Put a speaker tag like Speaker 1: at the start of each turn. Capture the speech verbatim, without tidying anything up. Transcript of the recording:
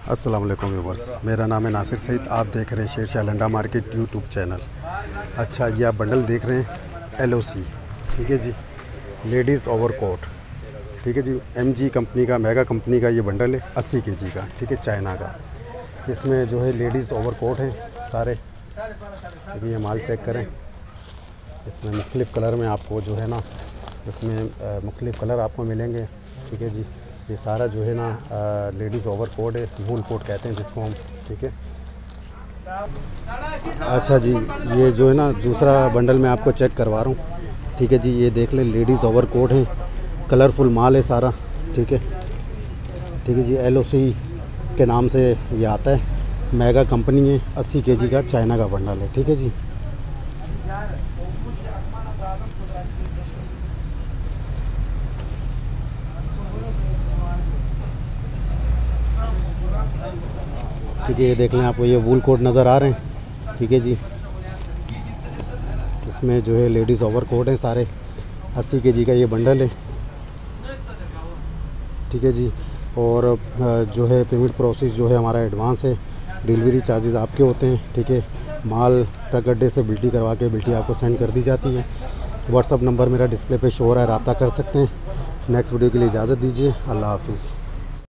Speaker 1: अस्सलाम वालेकुम व्यूअर्स, मेरा नाम है नासिर सईद। आप देख रहे हैं Sher Shah Landa market YouTube channel. अच्छा, ये आप बंडल देख रहे हैं एल ओ सी, ठीक है जी, लेडीज़ ओवरकोट, ठीक है जी, एम जी कंपनी का, मेगा कंपनी का ये बंडल है अस्सी के जी का, ठीक है, चाइना का। इसमें जो है लेडीज़ ओवरकोट हैं सारे, देखिए ये माल चेक करें। इसमें मुख्तलिफ़ कलर में आपको जो है ना, इसमें मुख्तलिफ़ कलर आपको मिलेंगे, ठीक है जी। ये सारा जो है ना लेडीज़ ओवरकोट है, वूल कोट कहते हैं जिसको हम, ठीक है। अच्छा जी, ये जो है ना दूसरा बंडल मैं आपको चेक करवा रहा हूँ, ठीक है जी। ये देख लें, लेडीज़ ओवरकोट है, कलरफुल माल है सारा, ठीक है, ठीक है जी। एल ओ सी के नाम से ये आता है, मेगा कंपनी है, अस्सी के जी का चाइना का बंडल है, ठीक है जी। ठीक है, ये देख लें, आपको ये वूल कोट नज़र आ रहे हैं, ठीक है जी। इसमें जो है लेडीज़ ओवरकोट हैं सारे, अस्सी के जी का ये बंडल है, ठीक है जी। और जो है पेमेंट प्रोसेस जो है हमारा एडवांस है, डिलीवरी चार्जेस आपके होते हैं, ठीक है। माल ट्रक अड्डे से बिल्टी करवा के बिल्टी आपको सेंड कर दी जाती है। व्हाट्सअप नंबर मेरा डिस्प्ले पे शो हो रहा है, रब्ता कर सकते हैं। नेक्स्ट वीडियो के लिए इजाज़त दीजिए। अल्लाह हाफिज़।